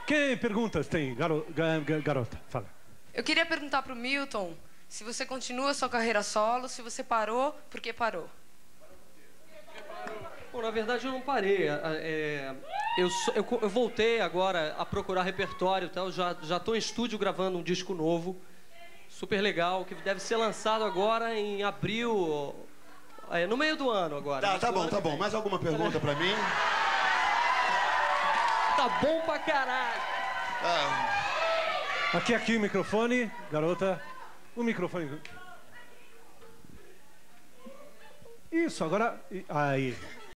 Que perguntas tem, garota? Fala. Eu queria perguntar pro Milton se você continua a sua carreira solo, se você parou, por que parou? Bom, na verdade eu não parei. Eu voltei agora a procurar repertório e tal. Já tô em estúdio gravando um disco novo, super legal, que deve ser lançado agora em abril, no meio do ano agora. Tá bom. Mais alguma pergunta pra mim? Tá bom pra caralho. Aqui o microfone, garota. O microfone. Isso, agora... Aí.